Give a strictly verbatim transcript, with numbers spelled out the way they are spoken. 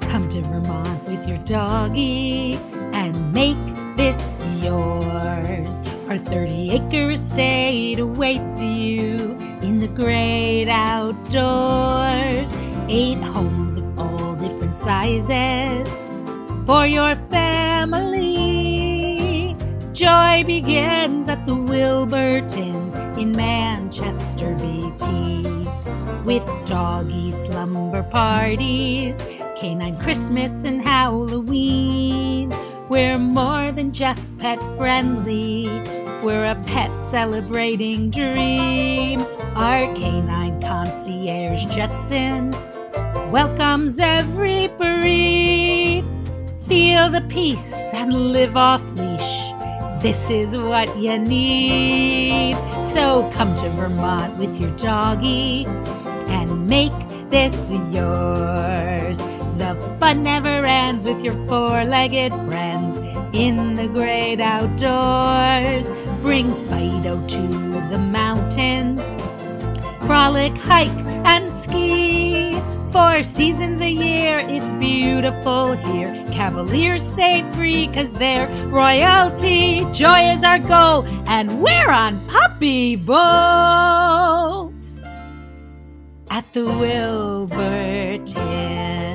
Come to Vermont with your doggy and make this yours. Our thirty-acre estate awaits you in the great outdoors. Eight homes of all different sizes for your family. Joy begins at the Wilburton in Manchester, V T, with doggy slumber parties, canine Christmas and Halloween. We're more than just pet friendly, we're a pet celebrating dream. Our canine concierge Jetson welcomes every breed. Feel the peace and live off leash, this is what you need. So come to Vermont with your doggy and make this yours. The fun never ends with your four-legged friends in the great outdoors. Bring Fido to the mountains, frolic, hike, and ski. Four seasons a year, it's beautiful here. Cavaliers stay free, cause they're royalty. Joy is our goal, and we're on Puppy Bowl at the Wilburton.